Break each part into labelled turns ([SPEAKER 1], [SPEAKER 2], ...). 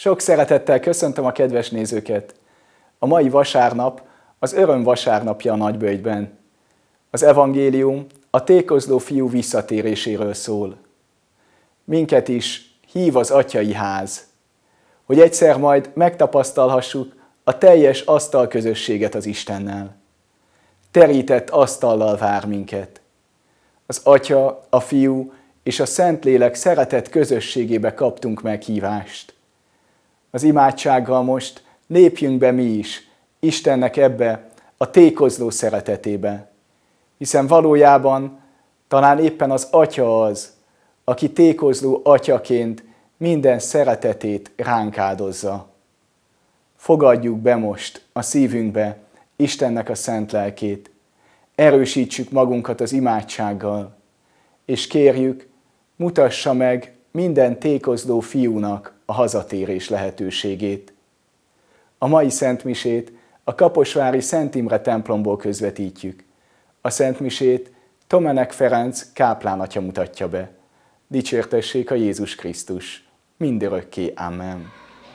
[SPEAKER 1] Sok szeretettel köszöntöm a kedves nézőket! A mai vasárnap az öröm vasárnapja a Nagyböjtben. Az evangélium a tékozló fiú visszatéréséről szól. Minket is hív az atyai ház, hogy egyszer majd megtapasztalhassuk a teljes asztalközösséget az Istennel. Terített asztallal vár minket. Az Atya, a Fiú és a Szentlélek szeretett közösségébe kaptunk meghívást. Az imádsággal most lépjünk be mi is Istennek ebbe a tékozló szeretetébe, hiszen valójában talán éppen az Atya az, aki tékozló atyaként minden szeretetét ránk áldozza. Fogadjuk be most a szívünkbe Istennek a szent lelkét, erősítsük magunkat az imádsággal, és kérjük, mutassa meg minden tékozló fiúnak a hazatérés lehetőségét. A mai szentmisét a kaposvári Szent Imre templomból közvetítjük. A szentmisét Tomenek Ferenc káplánatya mutatja be. Dicsértessék a Jézus Krisztus! Mindörökké. Amen.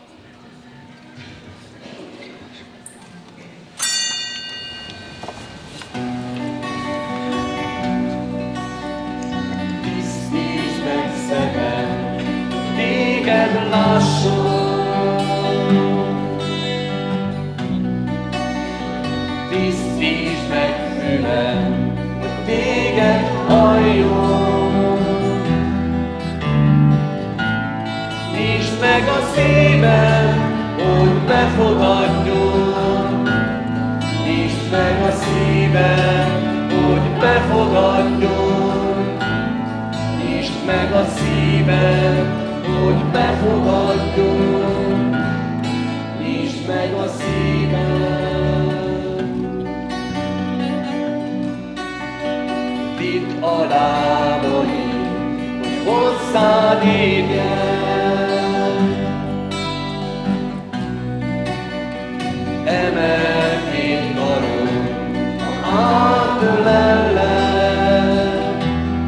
[SPEAKER 2] Tisztítsd meg szemem, téged lásson. Tisztítsd meg fülem, hogy téged halljon. Nyisd meg a szívem, hogy befogadjon. Nyisd meg a szívem, hogy befogadjon. Nyisd meg a szívem, hogy befogadjon. Nyisd meg a szívem. Vidd a lábaim, hogy hozzád érjen. Emeld két karod, ha átölellek.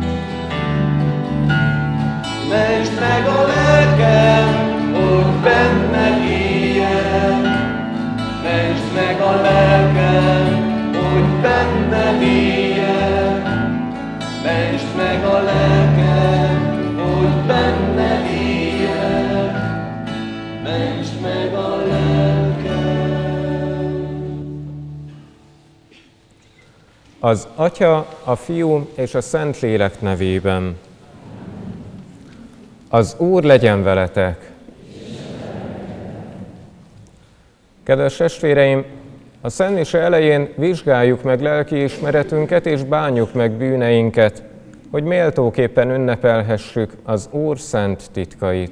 [SPEAKER 2] Mentsd meg a lelkem, hogy benned éljen. Mentsd meg a lelkem, hogy benned éljen. Mentsd meg a lelkem, hogy benned éljen. Mentsd meg a lelkem.
[SPEAKER 3] Az Atya, a Fiú és a Szentlélek nevében. Az Úr legyen veletek! Kedves testvéreim, a szentmise elején vizsgáljuk meg lelkiismeretünket és bánjuk meg bűneinket, hogy méltóképpen ünnepelhessük az Úr szent titkait.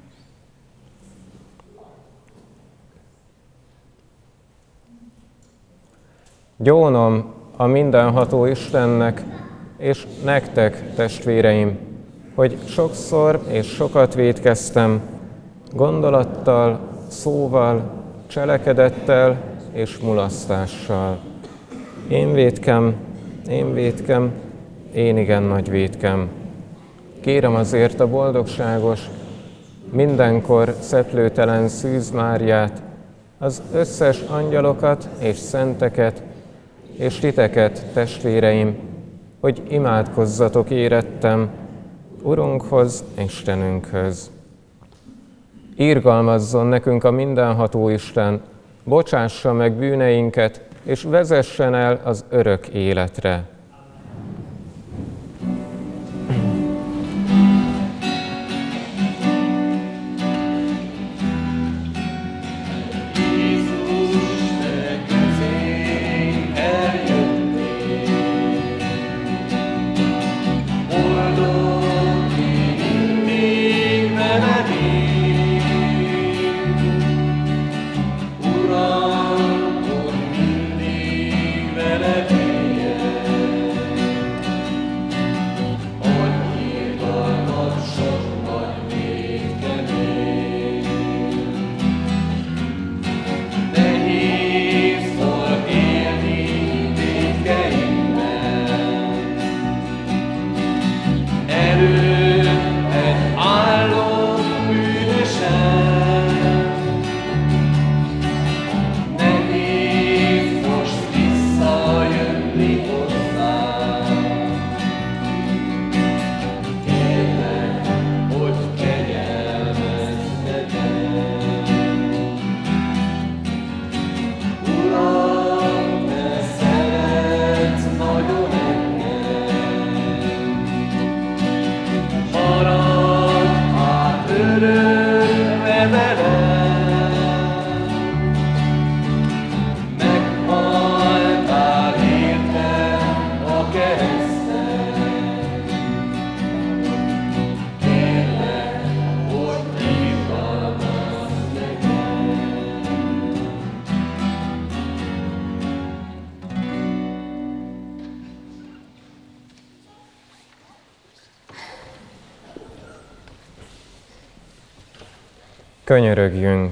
[SPEAKER 3] Gyónom a mindenható Istennek, és nektek, testvéreim, hogy sokszor és sokat vétkeztem, gondolattal, szóval, cselekedettel és mulasztással. Én vétkem, én igen nagy vétkem. Kérem azért a boldogságos, mindenkor szeplőtelen Szűz Máriát, az összes angyalokat és szenteket, és titeket, testvéreim, hogy imádkozzatok érettem Urunkhoz, Istenünkhöz. Irgalmazzon nekünk a mindenható Isten, bocsássa meg bűneinket, és vezessen el az örök életre.
[SPEAKER 2] Uram, hogy mindig veled éljen.
[SPEAKER 3] Könyörögjünk!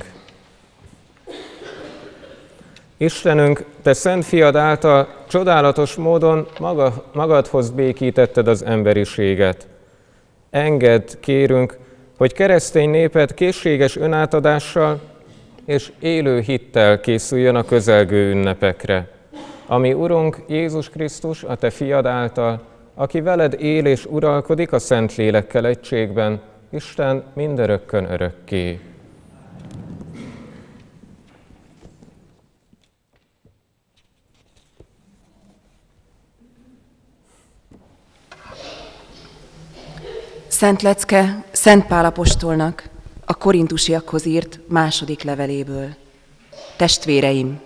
[SPEAKER 3] Istenünk, Te szent fiad által csodálatos módon magadhoz békítetted az emberiséget. Engedd, kérünk, hogy keresztény néped készséges önátadással és élő hittel készüljön a közelgő ünnepekre, ami Urunk Jézus Krisztus, a Te fiad által, aki veled él és uralkodik a Szentlélekkel egységben, Isten mindörökkön örökké.
[SPEAKER 4] Szent lecke Szent Pál apostolnak a korintusiakhoz írt második leveléből. Testvéreim!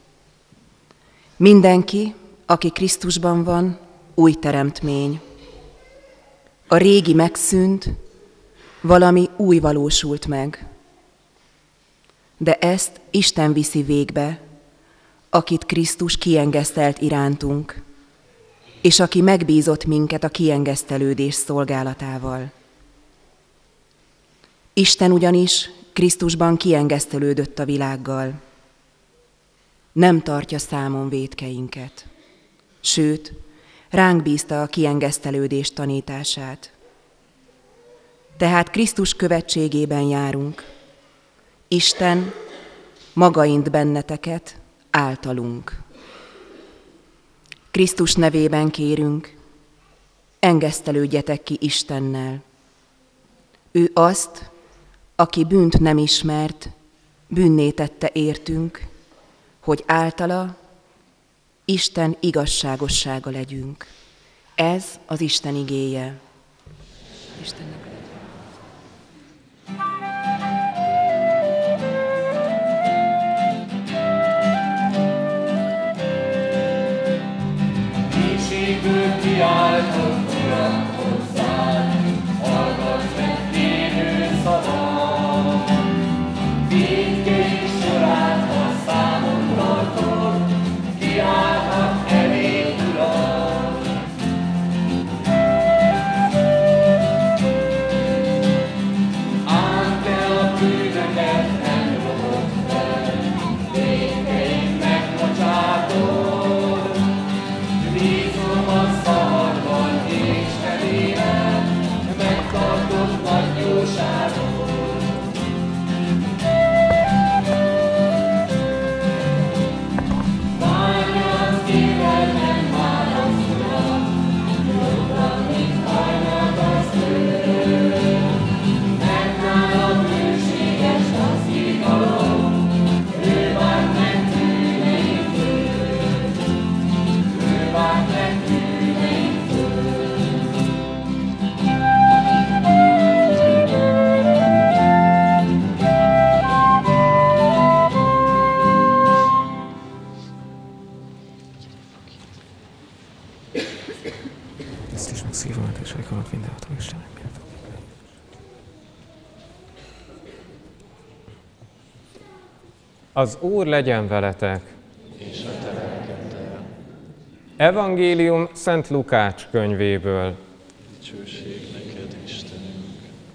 [SPEAKER 4] Mindenki, aki Krisztusban van, új teremtmény. A régi megszűnt, valami új valósult meg. De ezt Isten viszi végbe, akit Krisztus kiengesztelt irántunk, és aki megbízott minket a kiengesztelődés szolgálatával. Isten ugyanis Krisztusban kiengesztelődött a világgal. Nem tartja számon vétkeinket, sőt, ránk bízta a kiengesztelődés tanítását. Tehát Krisztus követségében járunk. Isten magaint benneteket általunk. Krisztus nevében kérünk, engesztelődjetek ki Istennel. Ő azt, aki bűnt nem ismert, bűnné tette értünk, hogy általa Isten igazságossága legyünk. Ez az Isten igéje. Istennek legyen.
[SPEAKER 2] Dicsőt kiáltott Uram hozzád, hallgass meg kérő szavát. Vétkeink sorát, ha számon tartod, kiállhat eléd, Uram. Ám te a bűnöket nem robod fel, vétkeink megbocsátod. Bízom a szabadban Istenében, megtartott nagy jóságot. Várj az évvel, nem válasz, Uram, jobban, mint hajnalt az ő. Mert nála bőséges az igazom, ő vár meg bűneinktől. Ő vár meg bűneinktől.
[SPEAKER 3] Ezt is meg szívemet és ajkamat mindenható Istennek miatt. Az Úr legyen veletek!
[SPEAKER 5] És a te lelkeddel.
[SPEAKER 3] Evangélium Szent Lukács könyvéből.
[SPEAKER 5] Dicsőség neked, Istenünk.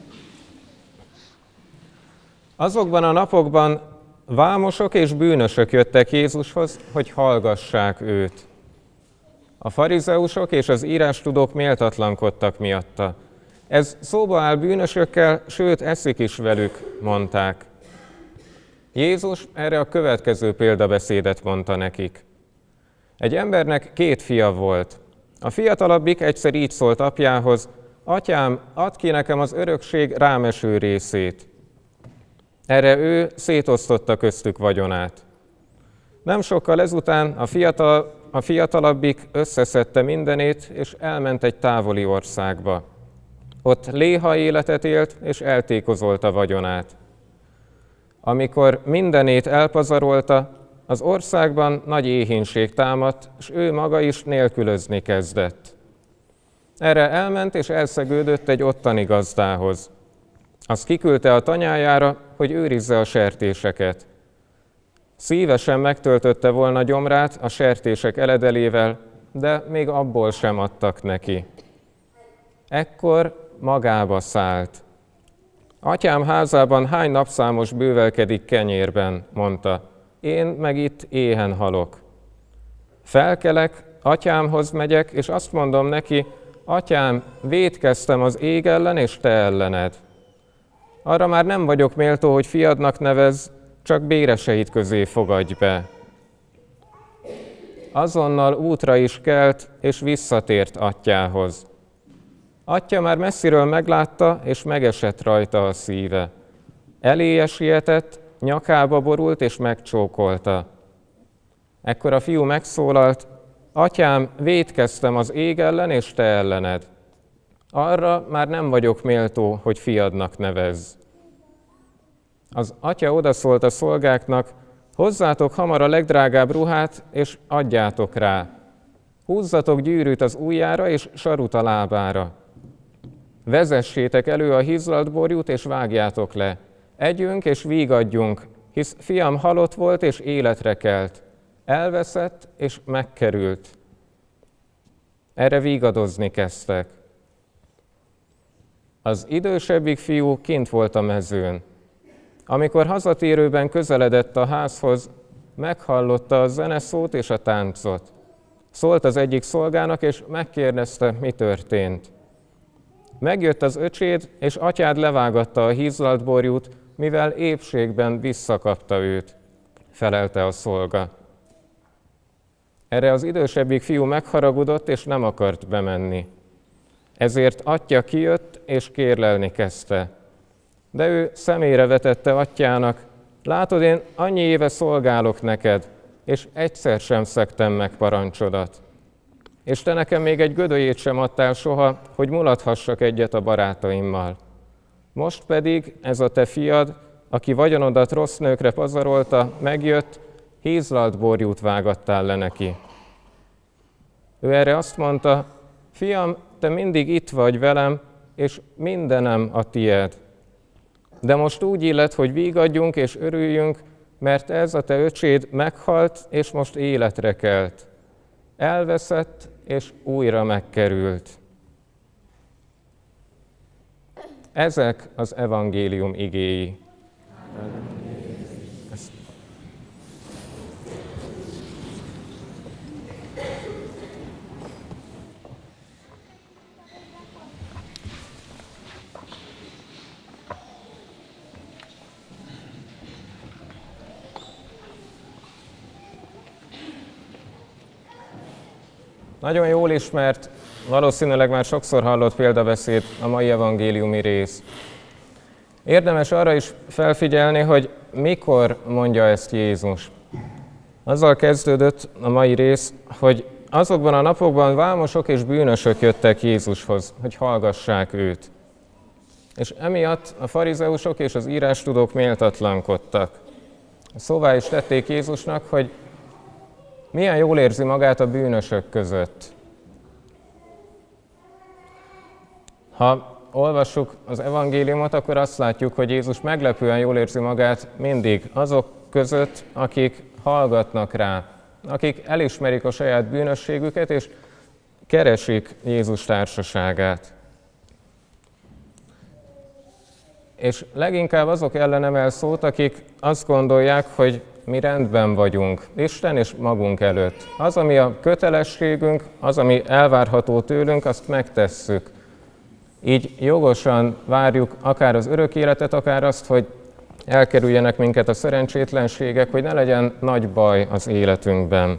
[SPEAKER 3] Azokban a napokban vámosok és bűnösök jöttek Jézushoz, hogy hallgassák őt. A farizeusok és az írástudók méltatlankodtak miatta. Ez szóba áll bűnösökkel, sőt, eszik is velük, mondták. Jézus erre a következő példabeszédet mondta nekik. Egy embernek 2 fia volt. A fiatalabbik egyszer így szólt apjához, atyám, add ki nekem az örökség rám eső részét. Erre ő szétosztotta köztük vagyonát. Nem sokkal ezután a fiatalabbik összeszedte mindenét, és elment egy távoli országba. Ott léha életet élt, és eltékozolta vagyonát. Amikor mindenét elpazarolta, az országban nagy éhínség támadt, és ő maga is nélkülözni kezdett. Erre elment és elszegődött egy ottani gazdához. Azt kiküldte a tanyájára, hogy őrizze a sertéseket. Szívesen megtöltötte volna gyomrát a sertések eledelével, de még abból sem adtak neki. Ekkor magába szállt. Atyám házában hány napszámos bővelkedik kenyérben, mondta, én meg itt éhen halok. Felkelek, atyámhoz megyek, és azt mondom neki, atyám, vétkeztem az ég ellen és te ellened. Arra már nem vagyok méltó, hogy fiadnak nevezz, csak béreseid közé fogadj be. Azonnal útra is kelt, és visszatért atyához. Atya már messziről meglátta, és megesett rajta a szíve. Eléje sietett, nyakába borult, és megcsókolta. Ekkor a fiú megszólalt, atyám, vétkeztem az ég ellen, és te ellened. Arra már nem vagyok méltó, hogy fiadnak nevezz. Az atya odaszólt a szolgáknak, hozzátok hamar a legdrágább ruhát, és adjátok rá. Húzzatok gyűrűt az ujjára, és sarut a lábára. Vezessétek elő a hízlalt borjút, és vágjátok le. Együnk és vígadjunk, hisz fiam halott volt, és életre kelt. Elveszett, és megkerült. Erre vígadozni kezdtek. Az idősebbik fiú kint volt a mezőn. Amikor hazatérőben közeledett a házhoz, meghallotta a zeneszót és a táncot. Szólt az egyik szolgának, és megkérdezte, mi történt. Megjött az öcséd, és atyád levágatta a hízlalt borjút, mivel épségben visszakapta őt, felelte a szolga. Erre az idősebbik fiú megharagudott, és nem akart bemenni. Ezért atya kijött, és kérlelni kezdte. De ő szemére vetette atyának, látod, én annyi éve szolgálok neked, és egyszer sem szegtem meg parancsodat. És te nekem még egy gödölyét sem adtál soha, hogy mulathassak egyet a barátaimmal. Most pedig ez a te fiad, aki vagyonodat rossz nőkre pazarolta, megjött, hízlalt borjút vágattál le neki. Ő erre azt mondta, fiam, te mindig itt vagy velem, és mindenem a tied. De most úgy illet, hogy vígadjunk és örüljünk, mert ez a te öcséd meghalt, és most életre kelt. Elveszett, és újra megkerült. Ezek az evangélium igéi. Nagyon jól ismert, valószínűleg már sokszor hallott példabeszéd a mai evangéliumi rész. Érdemes arra is felfigyelni, hogy mikor mondja ezt Jézus. Azzal kezdődött a mai rész, hogy azokban a napokban vámosok és bűnösök jöttek Jézushoz, hogy hallgassák őt. És emiatt a farizeusok és az írástudók méltatlankodtak. Szóvá is tették Jézusnak, hogy milyen jól érzi magát a bűnösök között. Ha olvassuk az evangéliumot, akkor azt látjuk, hogy Jézus meglepően jól érzi magát mindig azok között, akik hallgatnak rá, akik elismerik a saját bűnösségüket, és keresik Jézus társaságát. És leginkább azok ellen emel szót, akik azt gondolják, hogy mi rendben vagyunk, Isten és magunk előtt. Az, ami a kötelességünk, az, ami elvárható tőlünk, azt megtesszük. Így jogosan várjuk akár az örök életet, akár azt, hogy elkerüljenek minket a szerencsétlenségek, hogy ne legyen nagy baj az életünkben.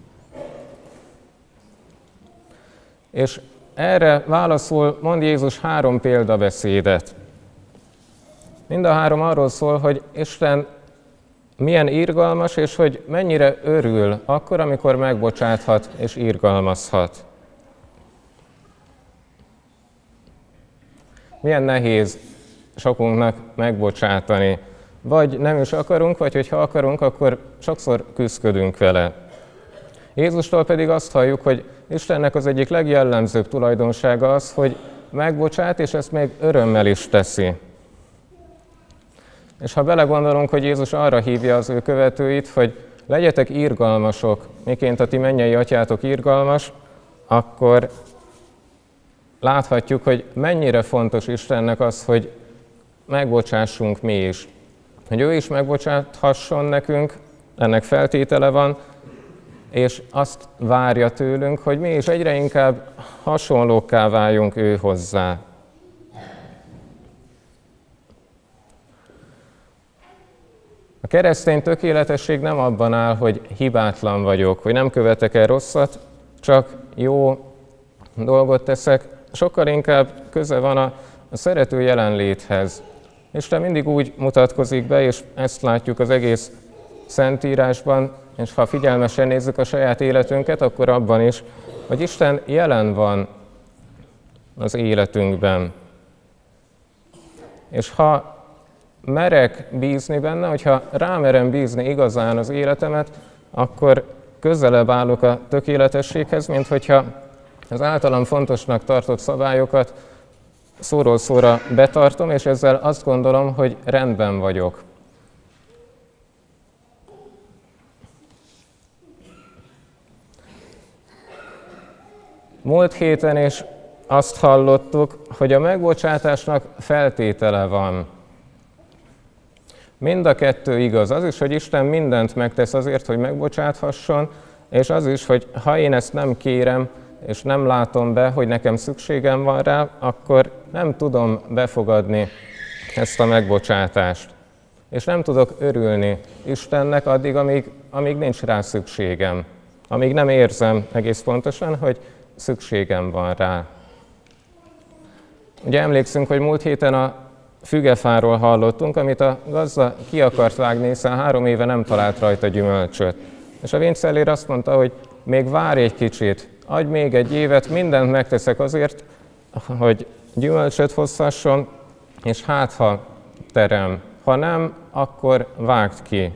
[SPEAKER 3] És erre válaszul mond Jézus 3 példabeszédet. Mind a 3 arról szól, hogy Isten milyen irgalmas, és hogy mennyire örül akkor, amikor megbocsáthat és irgalmazhat. Milyen nehéz sokunknak megbocsátani. Vagy nem is akarunk, vagy hogyha akarunk, akkor sokszor küszködünk vele. Jézustól pedig azt halljuk, hogy Istennek az egyik legjellemzőbb tulajdonsága az, hogy megbocsát, és ezt még örömmel is teszi. És ha belegondolunk, hogy Jézus arra hívja az ő követőit, hogy legyetek irgalmasok, miként a ti mennyei atyátok irgalmas, akkor láthatjuk, hogy mennyire fontos Istennek az, hogy megbocsássunk mi is. Hogy ő is megbocsáthasson nekünk, ennek feltétele van, és azt várja tőlünk, hogy mi is egyre inkább hasonlókká váljunk ő hozzá. A keresztény tökéletesség nem abban áll, hogy hibátlan vagyok, hogy nem követek el rosszat, csak jó dolgot teszek. Sokkal inkább köze van a szerető jelenléthez. Isten mindig úgy mutatkozik be, és ezt látjuk az egész Szentírásban, és ha figyelmesen nézzük a saját életünket, akkor abban is, hogy Isten jelen van az életünkben. És ha merek bízni benne, hogyha rámerem bízni igazán az életemet, akkor közelebb állok a tökéletességhez, mint hogyha az általam fontosnak tartott szabályokat szóról szóra betartom, és ezzel azt gondolom, hogy rendben vagyok. Múlt héten is azt hallottuk, hogy a megbocsátásnak feltétele van. Mind a kettő igaz. Az is, hogy Isten mindent megtesz azért, hogy megbocsáthasson, és az is, hogy ha én ezt nem kérem, és nem látom be, hogy nekem szükségem van rá, akkor nem tudom befogadni ezt a megbocsátást. És nem tudok örülni Istennek addig, amíg nincs rá szükségem. Amíg nem érzem egész pontosan, hogy szükségem van rá. Ugye emlékszünk, hogy múlt héten a fügefáról hallottunk, amit a gazda ki akart vágni, hiszen 3 éve nem talált rajta gyümölcsöt. És a vincellér azt mondta, hogy még várj egy kicsit, adj még egy évet, mindent megteszek azért, hogy gyümölcsöt hozhasson, és hát ha terem. Ha nem, akkor vágd ki.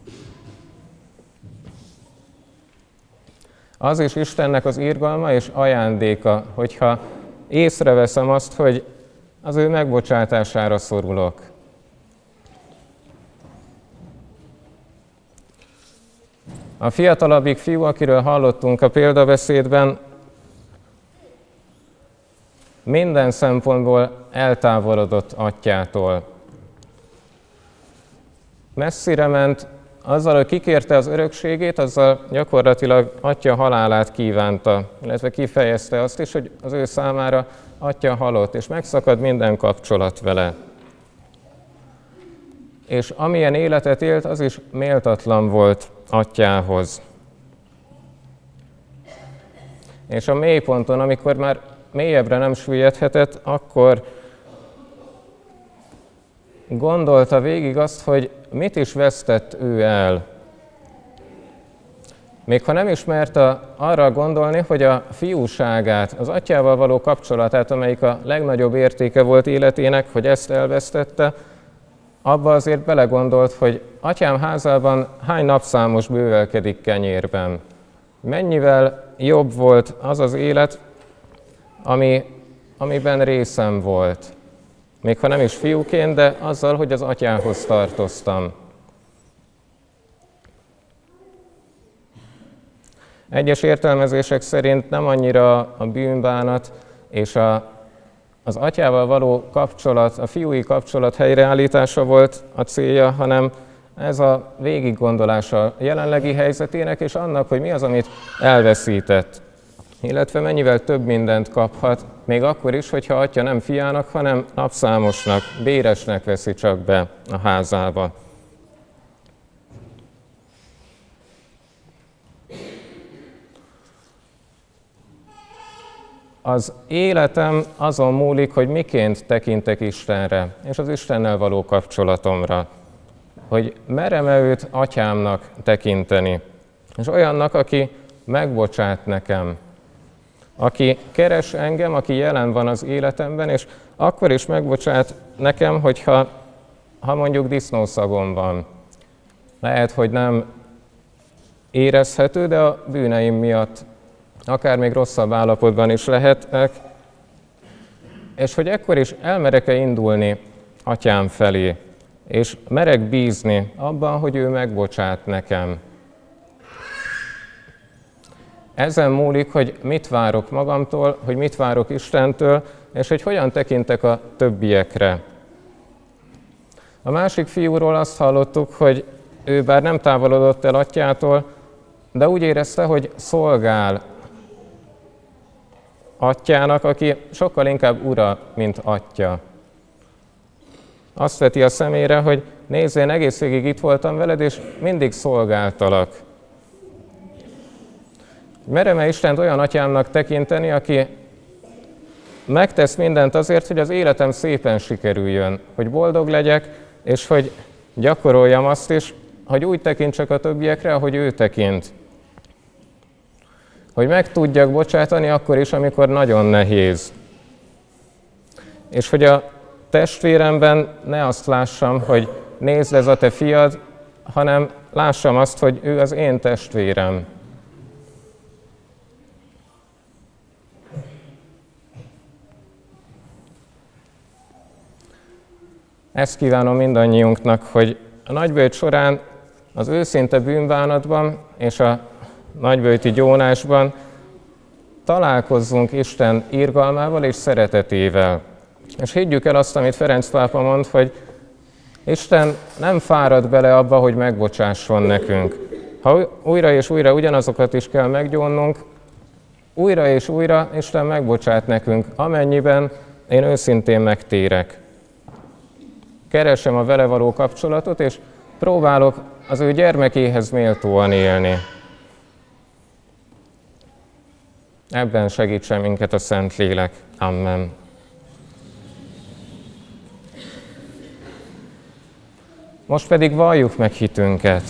[SPEAKER 3] Az is Istennek az irgalma és ajándéka, hogyha észreveszem azt, hogy az ő megbocsátására szorulok. A fiatalabbik fiú, akiről hallottunk a példabeszédben, minden szempontból eltávolodott atyától. Messzire ment, azzal, hogy kikérte az örökségét, azzal gyakorlatilag atya halálát kívánta, illetve kifejezte azt is, hogy az ő számára atya halott, és megszakad minden kapcsolat vele. És amilyen életet élt, az is méltatlan volt atyához. És a mélyponton, amikor már mélyebbre nem süllyedhetett, akkor gondolta végig azt, hogy mit is vesztett ő el. Még ha nem is merte arra gondolni, hogy a fiúságát, az atyával való kapcsolatát, amelyik a legnagyobb értéke volt életének, hogy ezt elvesztette, abba azért belegondolt, hogy atyám házában hány napszámos bővelkedik kenyérben. Mennyivel jobb volt az az élet, amiben részem volt. Még ha nem is fiúként, de azzal, hogy az atyához tartoztam. Egyes értelmezések szerint nem annyira a bűnbánat és az atyával való kapcsolat, a fiúi kapcsolat helyreállítása volt a célja, hanem ez a végiggondolása a jelenlegi helyzetének, és annak, hogy mi az, amit elveszített. Illetve mennyivel több mindent kaphat, még akkor is, hogyha atya nem fiának, hanem napszámosnak, béresnek veszi csak be a házába. Az életem azon múlik, hogy miként tekintek Istenre, és az Istennel való kapcsolatomra. Hogy merem-e őt atyámnak tekinteni, és olyannak, aki megbocsát nekem, aki keres engem, aki jelen van az életemben, és akkor is megbocsát nekem, hogyha mondjuk disznószagom van. Lehet, hogy nem érezhető, de a bűneim miatt akár még rosszabb állapotban is lehetek, és hogy ekkor is elmerek-e indulni atyám felé, és merek bízni abban, hogy ő megbocsát nekem. Ezen múlik, hogy mit várok magamtól, hogy mit várok Istentől, és hogy hogyan tekintek a többiekre. A másik fiúról azt hallottuk, hogy ő bár nem távolodott el atyától, de úgy érezte, hogy szolgál atyának, aki sokkal inkább ura, mint atya. Azt veti a szemére, hogy nézd, én egész végig itt voltam veled, és mindig szolgáltalak. Merem-e Istent olyan atyámnak tekinteni, aki megtesz mindent azért, hogy az életem szépen sikerüljön, hogy boldog legyek, és hogy gyakoroljam azt is, hogy úgy tekintsek a többiekre, ahogy ő tekint. Hogy meg tudjak bocsátani akkor is, amikor nagyon nehéz. És hogy a testvéremben ne azt lássam, hogy nézd, ez a te fiad, hanem lássam azt, hogy ő az én testvérem. Ezt kívánom mindannyiunknak, hogy a nagyböjt során az őszinte bűnbánatban és a nagyböjti gyónásban találkozzunk Isten irgalmával és szeretetével. És higgyük el azt, amit Ferenc pápa mond, hogy Isten nem fárad bele abba, hogy megbocsásson nekünk. Ha újra és újra ugyanazokat is kell meggyónnunk, újra és újra Isten megbocsát nekünk, amennyiben én őszintén megtérek. Keresem a vele való kapcsolatot, és próbálok az ő gyermekéhez méltóan élni. Ebben segítsen minket a Szentlélek. Amen. Most pedig valljuk meg hitünket.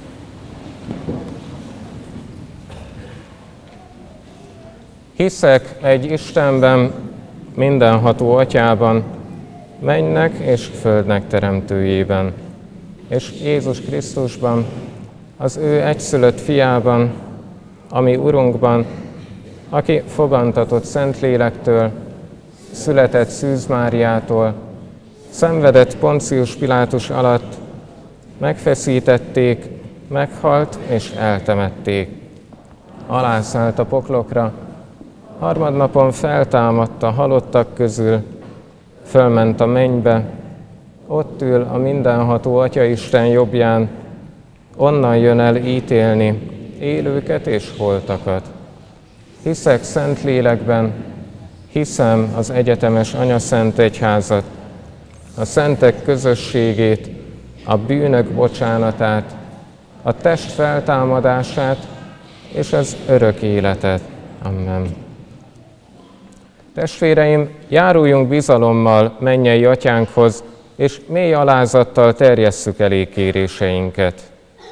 [SPEAKER 3] Hiszek egy Istenben, mindenható Atyában, mennynek és földnek teremtőjében, és Jézus Krisztusban, az ő egyszülött fiában, ami Urunkban, aki fogantatott Szentlélektől, született Szűz Máriától, szenvedett Poncius Pilátus alatt, megfeszítették, meghalt és eltemették. Alászállt a poklokra, harmadnapon feltámadt a halottak közül, fölment a mennybe, ott ül a mindenható Atyaisten jobbján, onnan jön el ítélni élőket és holtakat. Hiszek Szentlélekben, hiszem az egyetemes Anyaszent Egyházat, a szentek közösségét, a bűnök bocsánatát, a test feltámadását és az örök életet. Amen. Testvéreim, járuljunk bizalommal mennyei Atyánkhoz, és mély alázattal terjesszük elé kéréseinket.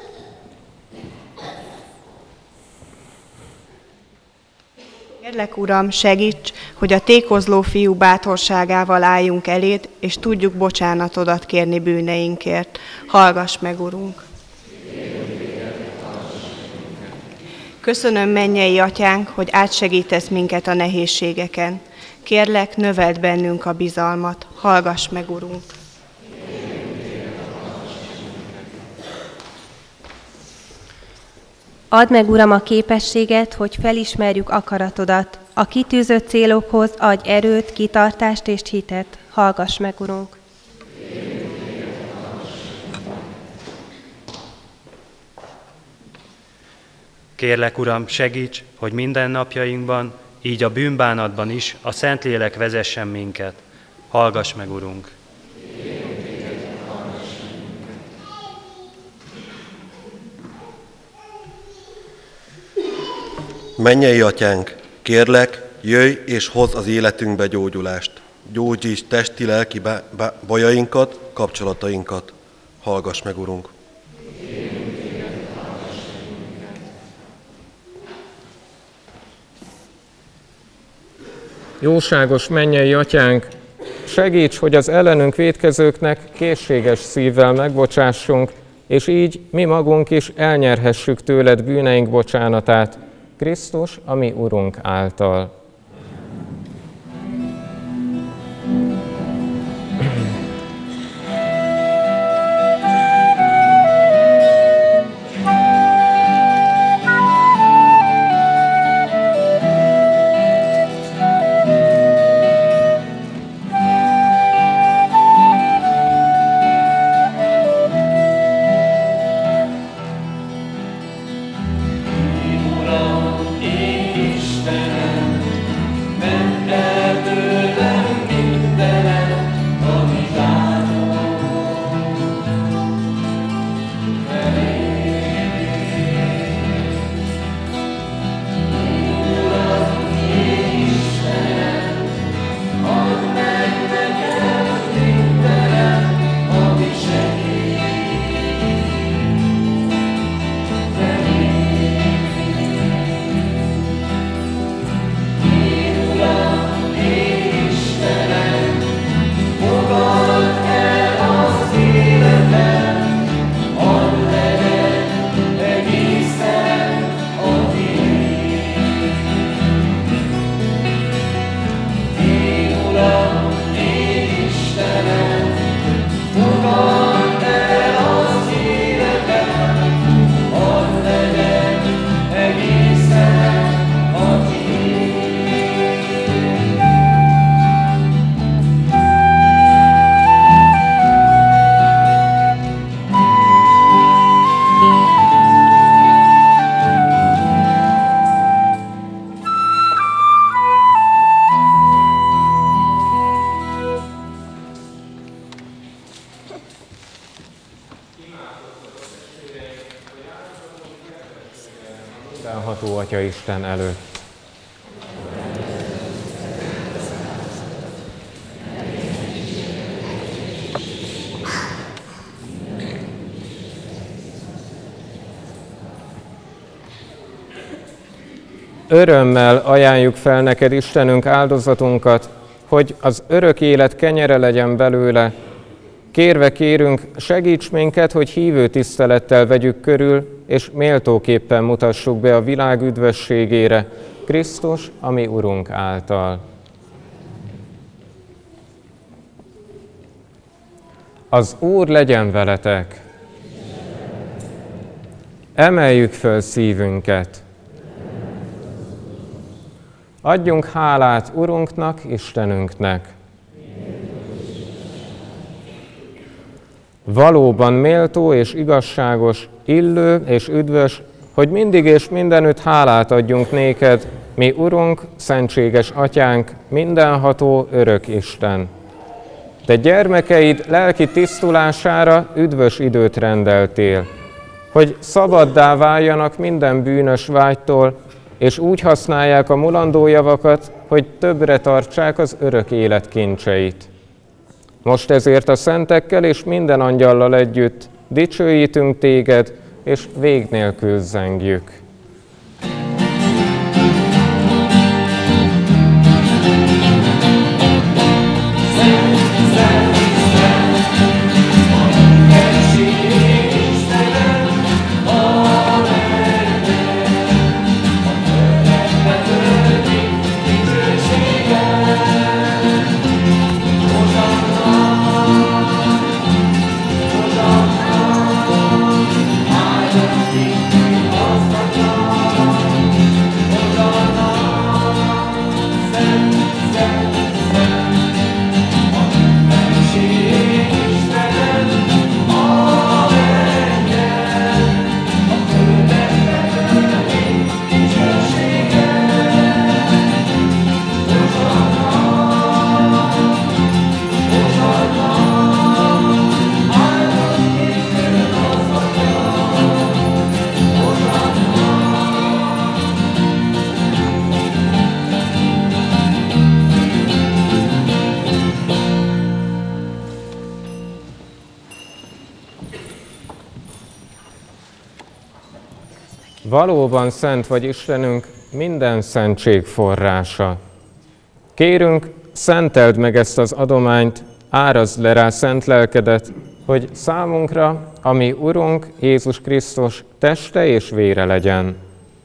[SPEAKER 6] Kérlek, Uram, segíts, hogy a tékozló fiú bátorságával álljunk eléd, és tudjuk bocsánatodat kérni bűneinkért. Hallgass meg, Urunk! Köszönöm, mennyei Atyánk, hogy átsegítesz minket a nehézségeken. Kérlek, növeld bennünk a bizalmat. Hallgass meg, Urunk!
[SPEAKER 7] Add meg, Uram, a képességet, hogy felismerjük akaratodat. A kitűzött célokhoz adj erőt, kitartást és hitet. Hallgass meg, Urunk!
[SPEAKER 8] Kérlek, Uram, segíts, hogy minden napjainkban, így a bűnbánatban is a Szentlélek vezessen minket. Hallgass meg, Urunk!
[SPEAKER 9] Mennyei Atyánk, kérlek, jöjj és hozz az életünkbe gyógyulást. Gyógyíts testi-lelki bajainkat, kapcsolatainkat. Hallgass meg, Urunk!
[SPEAKER 3] Jóságos mennyei Atyánk, segíts, hogy az ellenünk vétkezőknek készséges szívvel megbocsássunk, és így mi magunk is elnyerhessük tőled bűneink bocsánatát, Krisztus, a mi Urunk által. Mindenható Atya Isten előtt. Örömmel ajánljuk fel neked, Istenünk, áldozatunkat, hogy az örök élet kenyere legyen belőle. Kérve kérünk, segíts minket, hogy hívő tisztelettel vegyük körül, és méltóképpen mutassuk be a világ üdvösségére, Krisztus, a mi Urunk által. Az Úr legyen veletek! Emeljük föl szívünket! Adjunk hálát Urunknak, Istenünknek! Valóban méltó és igazságos, illő és üdvös, hogy mindig és mindenütt hálát adjunk néked, mi Urunk, szentséges Atyánk, mindenható örök Isten. Te gyermekeid lelki tisztulására üdvös időt rendeltél, hogy szabaddá váljanak minden bűnös vágytól, és úgy használják a mulandó javakat, hogy többre tartsák az örök élet kincseit. Most ezért a szentekkel és minden angyallal együtt dicsőítünk téged, és vég nélkül zengjük. Valóban szent vagy Istenünk, minden szentség forrása. Kérünk, szenteld meg ezt az adományt, árazd le rá szent lelkedet, hogy számunkra, a mi Urunk, Jézus Krisztus teste és vére legyen.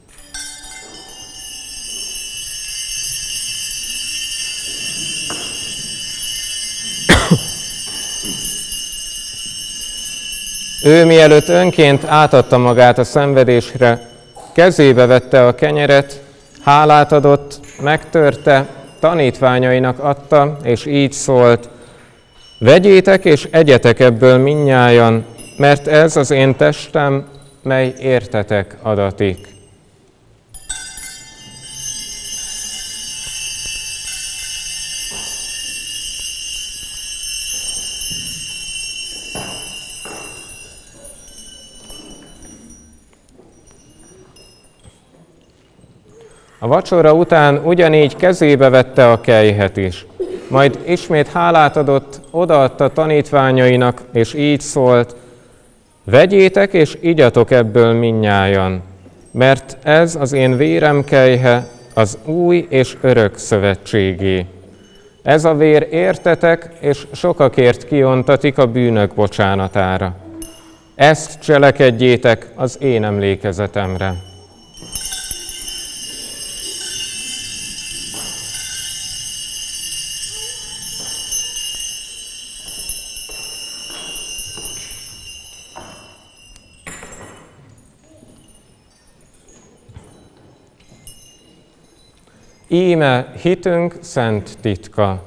[SPEAKER 3] Ő mielőtt önként átadta magát a szenvedésre, kezébe vette a kenyeret, hálát adott, megtörte, tanítványainak adta, és így szólt: vegyétek és egyetek ebből mindnyájan, mert ez az én testem, mely értetek adatik. A vacsora után ugyanígy kezébe vette a kelyhet is, majd ismét hálát adott, odaadta tanítványainak, és így szólt: vegyétek és igyatok ebből mindnyájan, mert ez az én vérem kelyhe, az új és örök szövetségé. Ez a vér értetek és sokakért kiontatik a bűnök bocsánatára. Ezt cselekedjétek az én emlékezetemre. Íme hitünk szent titka.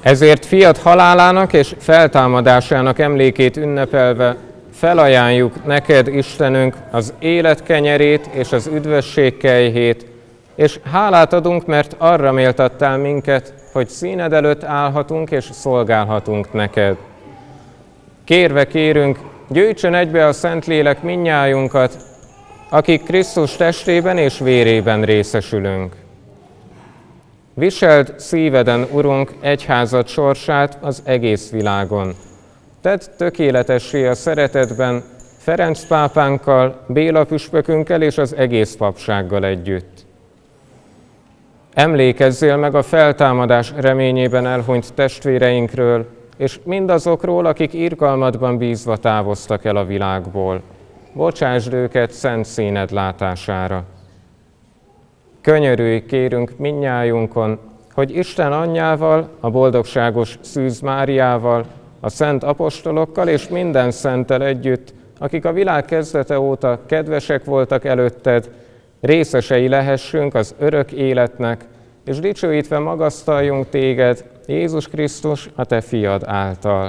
[SPEAKER 3] Ezért fiad halálának és feltámadásának emlékét ünnepelve felajánljuk neked, Istenünk, az élet kenyerét és az üdvösség kejhét, és hálát adunk, mert arra méltattál minket, hogy színed előtt állhatunk és szolgálhatunk neked. Kérve kérünk, gyűjtsön egybe a Szentlélek mindnyájunkat, akik Krisztus testében és vérében részesülünk. Viseld szíveden, Urunk, egyházad sorsát az egész világon. Tedd tökéletessé a szeretetben Ferenc pápánkkal, Béla püspökünkkel és az egész papsággal együtt. Emlékezzél meg a feltámadás reményében elhunyt testvéreinkről, és mindazokról, akik irgalmadban bízva távoztak el a világból. Bocsásd őket szent színed látására. Könyörülj, kérünk mindnyájunkon, hogy Isten anyjával, a boldogságos Szűz Máriával, a szent apostolokkal és minden szenttel együtt, akik a világ kezdete óta kedvesek voltak előtted, részesei lehessünk az örök életnek, és dicsőítve magasztaljunk téged, Jézus Krisztus, a te fiad által.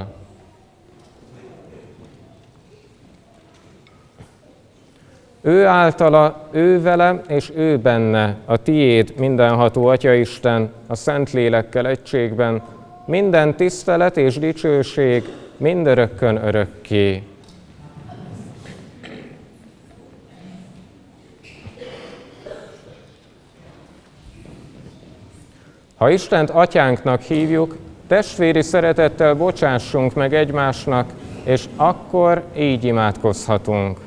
[SPEAKER 3] Ő általa, ő vele és ő benne, a tiéd, mindenható Atyaisten, a Szentlélekkel egységben, minden tisztelet és dicsőség mindörökkön örökké. Ha Istent atyánknak hívjuk, testvéri szeretettel bocsássunk meg egymásnak, és akkor így imádkozhatunk.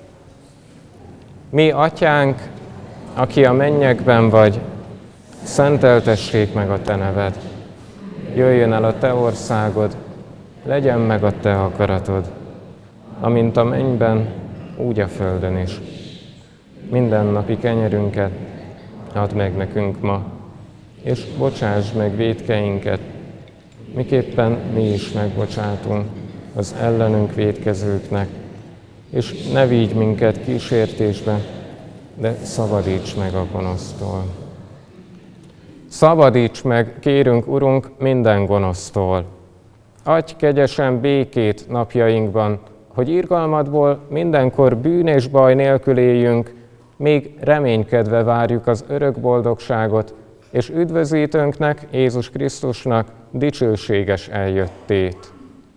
[SPEAKER 3] Mi, atyánk, aki a mennyekben vagy, szenteltessék meg a te neved. Jöjjön el a te országod, legyen meg a te akaratod, amint a mennyben, úgy a földön is. Mindennapi kenyerünket add meg nekünk ma, és bocsásd meg vétkeinket, miképpen mi is megbocsátunk az ellenünk vétkezőknek, és ne vigy minket kísértésbe, de szabadíts meg a gonosztól. Szabadíts meg, kérünk, Urunk, minden gonosztól. Adj kegyesen békét napjainkban, hogy irgalmadból mindenkor bűn és baj nélkül éljünk, még reménykedve várjuk az örök boldogságot, és üdvözítőnknek, Jézus Krisztusnak dicsőséges eljöttét.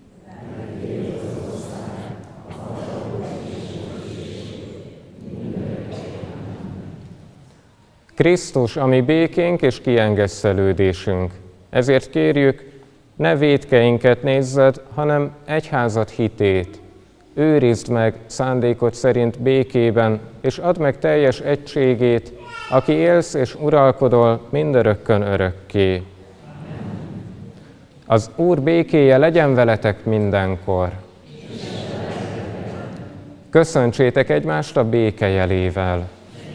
[SPEAKER 3] Krisztus, ami békénk és kiengesztelődésünk. Ezért kérjük, ne vétkeinket nézzed, hanem egyházad hitét. Őrizd meg szándékod szerint békében, és add meg teljes egységét, aki élsz és uralkodol mindörökkön örökké. Az Úr békéje legyen veletek mindenkor. Köszöntsétek egymást a béke jelével.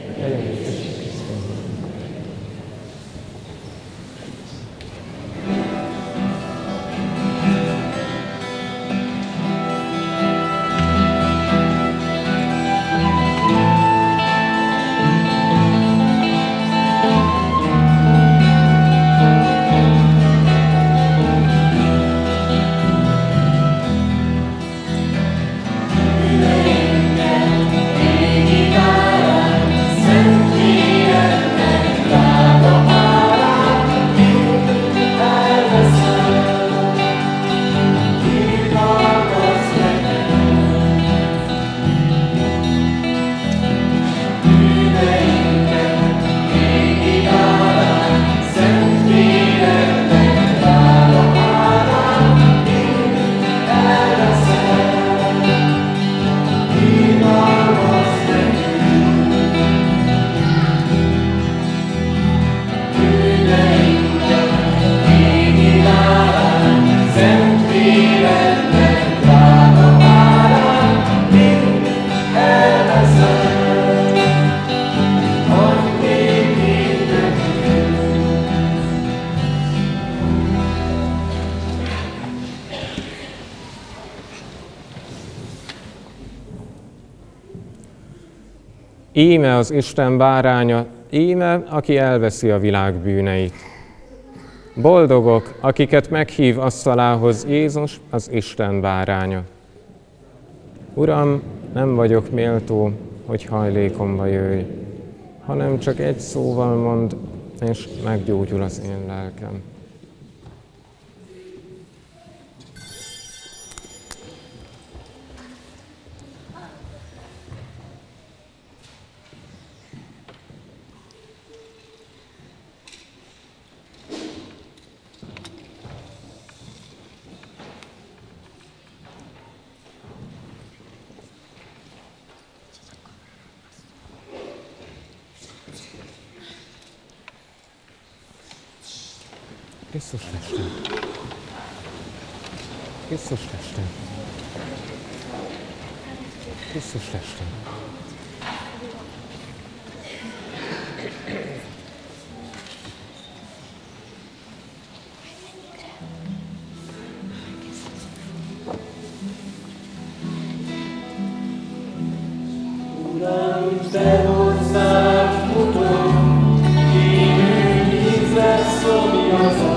[SPEAKER 3] Íme az Isten báránya, íme, aki elveszi a világ bűneit. Boldogok, akiket meghív asztalához Jézus, az Isten báránya. Uram, nem vagyok méltó, hogy hajlékomba jöjj, hanem csak egy szóval mondd, és meggyógyul az én lelkem. Krisztus testem! Krisztus testem! Krisztus testem!
[SPEAKER 2] Uram, te hozzád futom, én vízre szomjazom,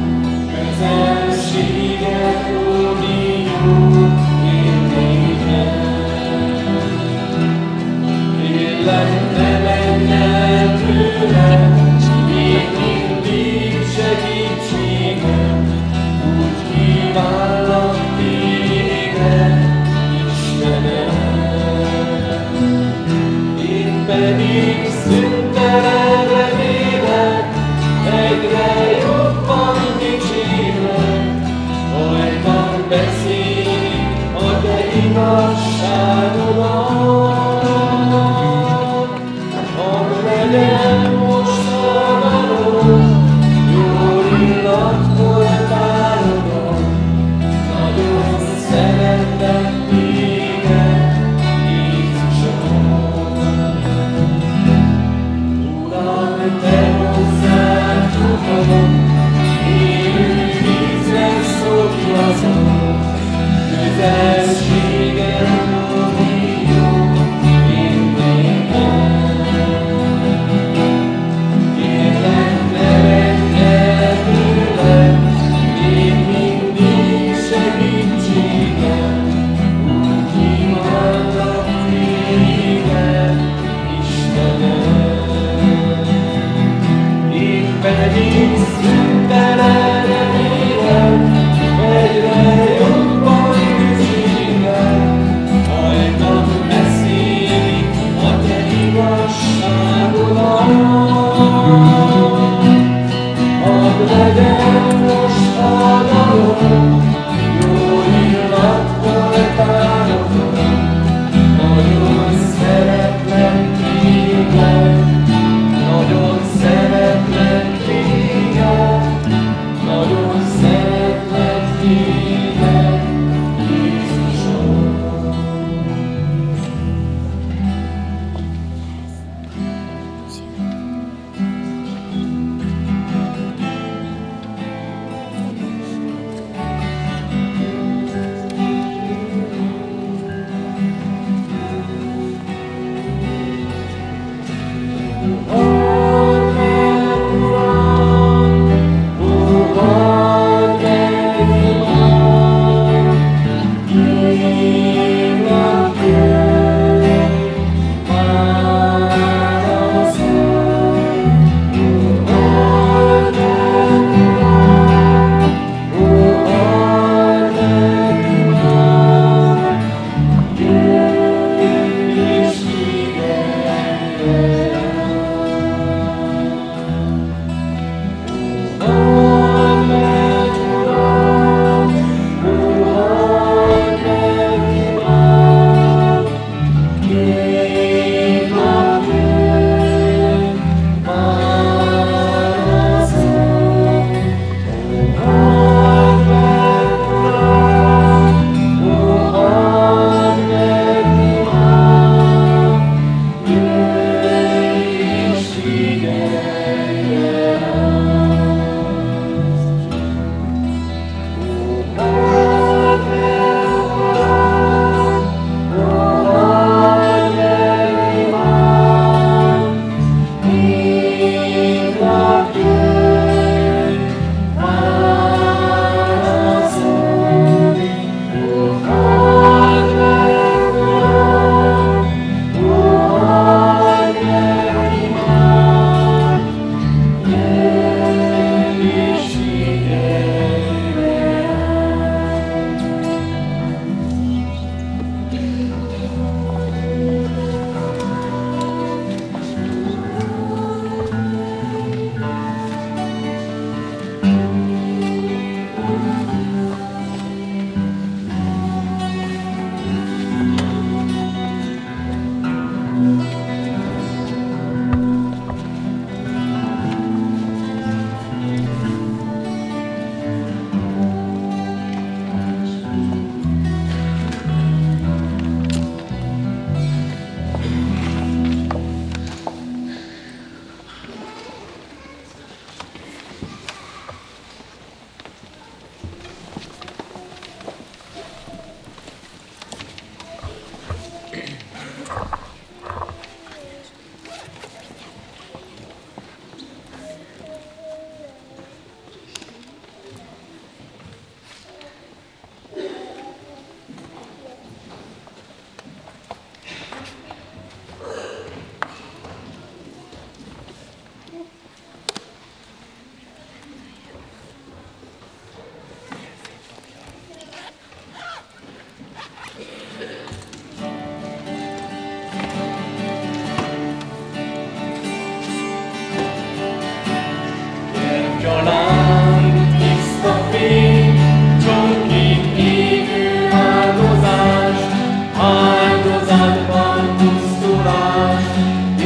[SPEAKER 2] közelséget hódíjuk én nékem. Kérlek, ne menj el tőlem, még mindig segítségem, úgy kívánlak téged, Istenem. Én pedig szüntelen remélem, egyre jobban dicsérlek, hajtan beszélni a te igazságodat. Hadd legyen most a dalom, jó illat oltárodon, nagyon szeretlek téged, Jézusom. Uram,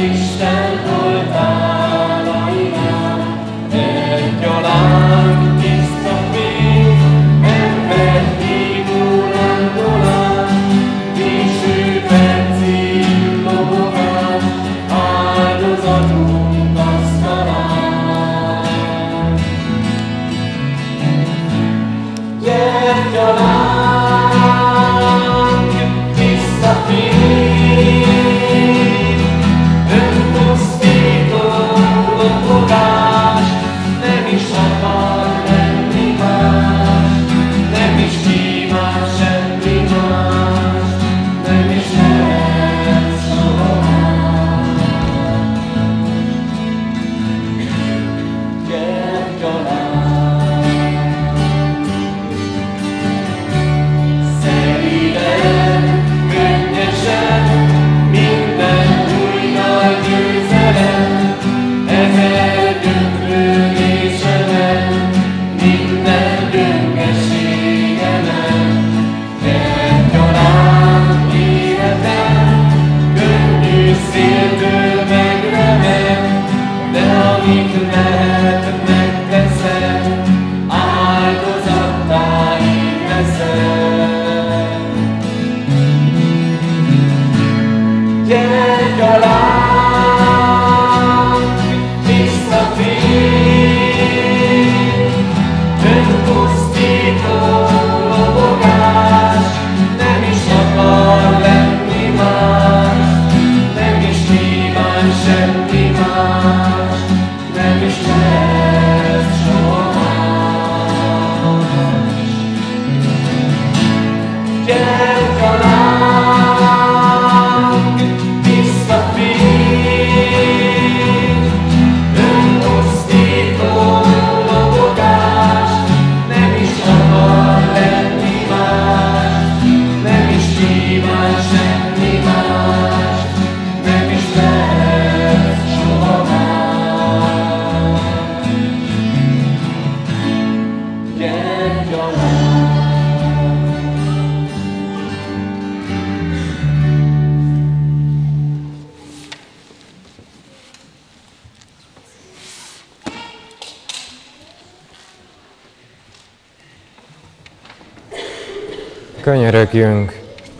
[SPEAKER 3] Könyörögjünk!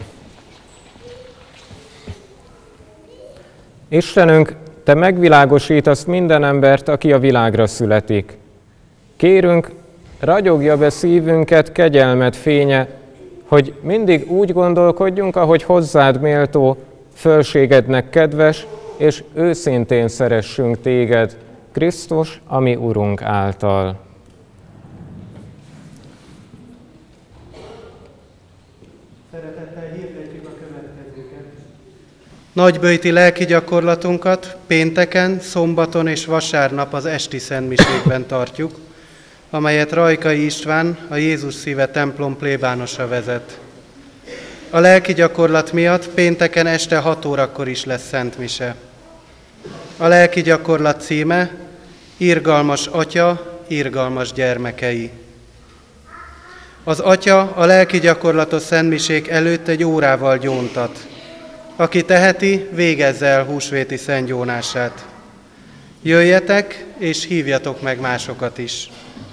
[SPEAKER 3] Istenünk, Te megvilágosítasz minden embert, aki a világra születik. Kérünk, ragyogja be szívünket kegyelmed fénye, hogy mindig úgy gondolkodjunk, ahogy hozzád méltó, fölségednek kedves, és őszintén szeressünk téged, Krisztus, a mi Urunk által.
[SPEAKER 10] Szeretettel hirdetjük a következőket. Nagyböjti lelki gyakorlatunkat pénteken, szombaton és vasárnap az esti szentmisékben tartjuk, amelyet Rajkai István, a Jézus Szíve templom plébánosa vezet. A lelki gyakorlat miatt pénteken este 6 órakor is lesz szentmise. A lelki gyakorlat címe Irgalmas Atya, irgalmas gyermekei. Az Atya a lelki gyakorlatos szentmisék előtt egy órával gyóntat. Aki teheti, végezze el húsvéti szentgyónását. Jöjjetek, és hívjatok meg másokat is.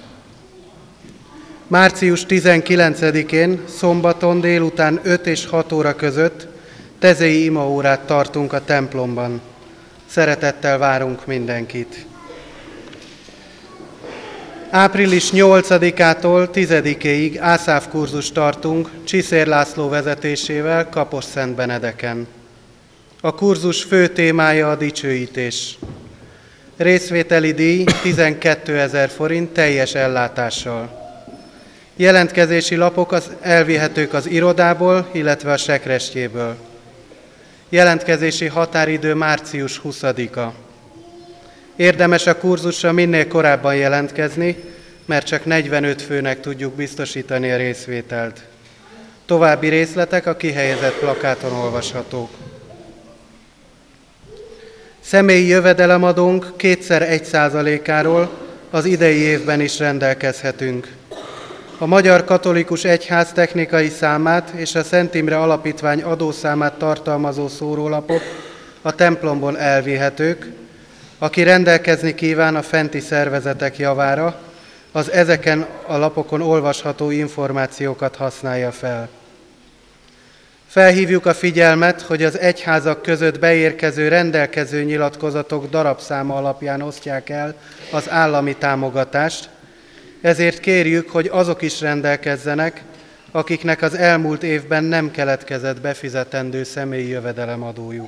[SPEAKER 10] Március 19-én, szombaton délután 5 és 6 óra között tezei imaórát tartunk a templomban. Szeretettel várunk mindenkit. Április 8-ától 10-éig Ászáv kurzust tartunk Csiszér László vezetésével Kaposszentbenedeken. A kurzus fő témája a dicsőítés. Részvételi díj 12 000 forint teljes ellátással. Jelentkezési lapok elvihetők az irodából, illetve a sekrestjéből. Jelentkezési határidő március 20-a. Érdemes a kurzusra minél korábban jelentkezni, mert csak 45 főnek tudjuk biztosítani a részvételt. További részletek a kihelyezett plakáton olvashatók. Személyi jövedelemadónk 2x1%-áról az idei évben is rendelkezhetünk. A Magyar Katolikus Egyház technikai számát és a Szent Imre Alapítvány adószámát tartalmazó szórólapok a templomból elvihetők, aki rendelkezni kíván a fenti szervezetek javára, az ezeken a lapokon olvasható információkat használja fel. Felhívjuk a figyelmet, hogy az egyházak között beérkező rendelkező nyilatkozatok darabszáma alapján osztják el az állami támogatást, ezért kérjük, hogy azok is rendelkezzenek, akiknek az elmúlt évben nem keletkezett befizetendő személyi jövedelemadójuk.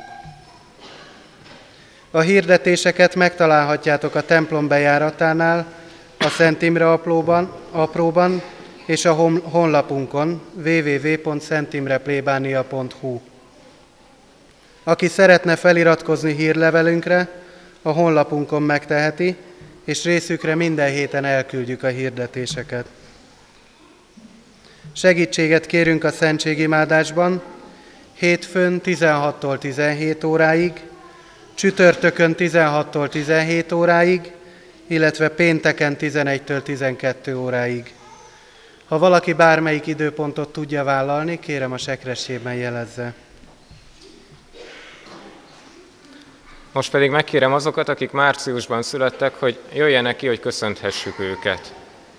[SPEAKER 10] A hirdetéseket megtalálhatjátok a templom bejáratánál, a Szent Imre apróban és a honlapunkon www.szentimreplébánia.hu. Aki szeretne feliratkozni hírlevelünkre, a honlapunkon megteheti, és részükre minden héten elküldjük a hirdetéseket. Segítséget kérünk a szentségimádásban, hétfőn 16-tól 17 óráig, csütörtökön 16-tól 17 óráig, illetve pénteken 11-től 12 óráig. Ha valaki bármelyik időpontot tudja vállalni, kérem a sekresszében jelezze.
[SPEAKER 3] Most pedig megkérem azokat, akik márciusban születtek, hogy jöjjenek ki, hogy köszönthessük őket.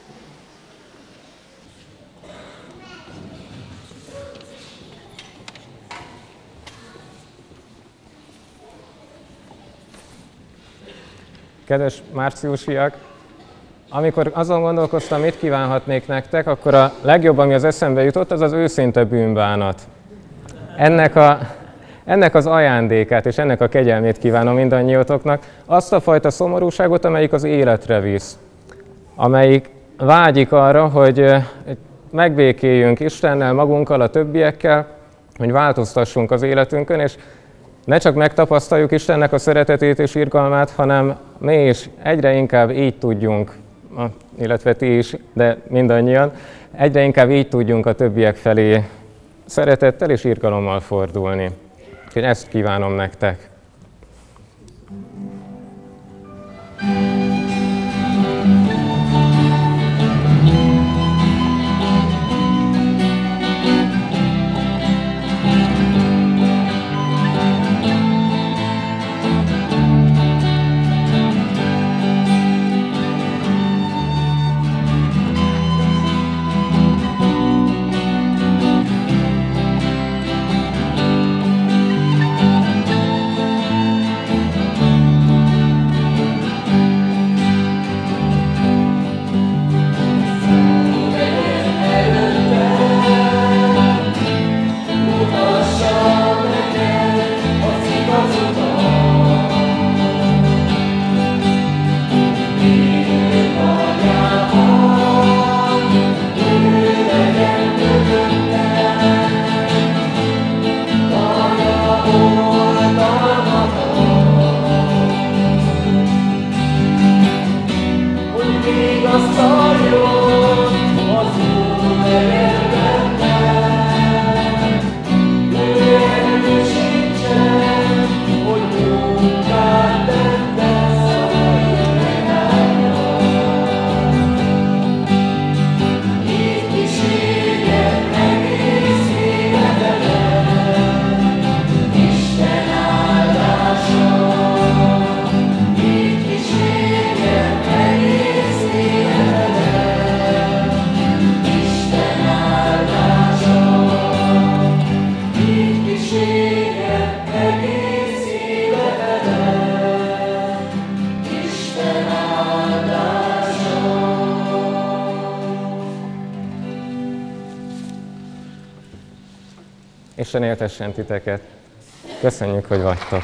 [SPEAKER 3] Kedves márciusiak, amikor azon gondolkoztam, mit kívánhatnék nektek, akkor a legjobb, ami az eszembe jutott, az az őszinte bűnbánat. Ennek az ajándékát és ennek a kegyelmét kívánom mindannyiótoknak, azt a fajta szomorúságot, amelyik az életre visz, amelyik vágyik arra, hogy megbékéljünk Istennel, magunkkal, a többiekkel, hogy változtassunk az életünkön, és ne csak megtapasztaljuk Istennek a szeretetét és irgalmát, hanem mi is egyre inkább így tudjunk, illetve ti is, de mindannyian, egyre inkább így tudjunk a többiek felé szeretettel és irgalommal fordulni. Úgyhogy ezt kívánom nektek. Isten éltessen titeket. Köszönjük, hogy vagytok.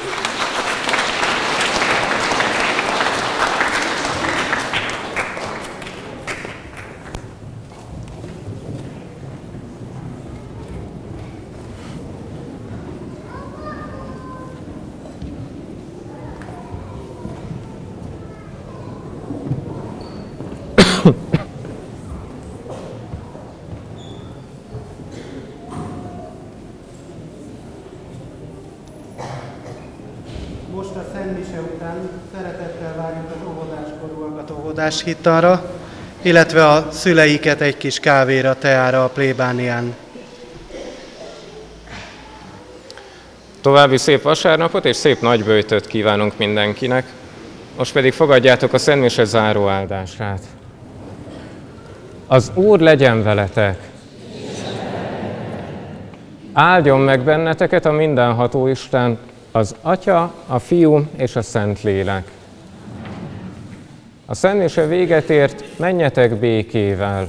[SPEAKER 10] Most a Szentmise után szeretettel várjuk az óvodáskorúakat óvodáshitanra, illetve a szüleiket egy kis kávéra, teára a plébánián.
[SPEAKER 3] További szép vasárnapot és szép nagyböjtöt kívánunk mindenkinek. Most pedig fogadjátok a szentmise záró áldását. Az Úr legyen veletek! Áldjon meg benneteket a mindenható Isten, az Atya, a Fiú és a Szentlélek. A szentmise véget ért, menjetek békével!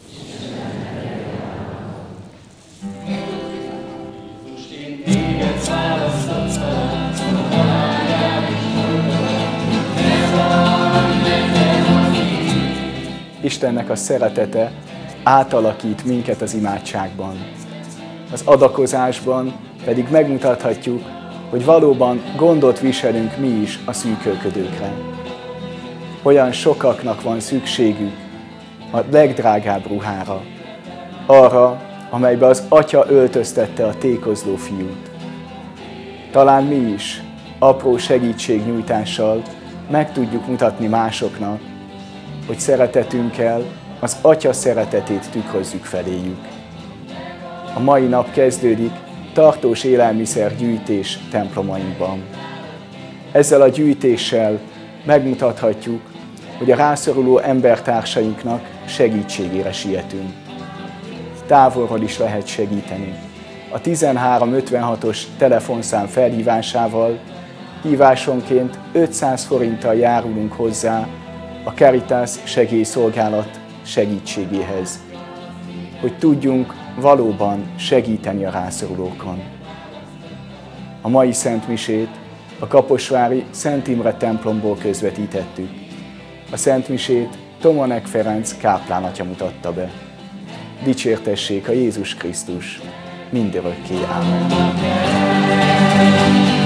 [SPEAKER 1] Istennek a szeretete átalakít minket az imádságban. Az adakozásban pedig megmutathatjuk, hogy valóban gondot viselünk mi is a szűkölködőkre. Olyan sokaknak van szükségük a legdrágább ruhára, arra, amelybe az Atya öltöztette a tékozló fiút. Talán mi is apró segítségnyújtással meg tudjuk mutatni másoknak, hogy szeretetünkkel az Atya szeretetét tükrözzük feléjük. A mai nap kezdődik tartós élelmiszergyűjtés templomainkban. Ezzel a gyűjtéssel megmutathatjuk, hogy a rászoruló embertársainknak segítségére sietünk. Távolról is lehet segíteni. A 1356-os telefonszám felhívásával hívásonként 500 forinttal járulunk hozzá a Caritas segélyszolgálat segítségéhez, hogy tudjunk valóban segíteni a rászorulókon. A mai szentmisét a kaposvári Szent Imre templomból közvetítettük. A szentmisét Tomanek Ferenc káplán atya mutatta be. Dicsértessék a Jézus Krisztus, mindörökké. Ámen.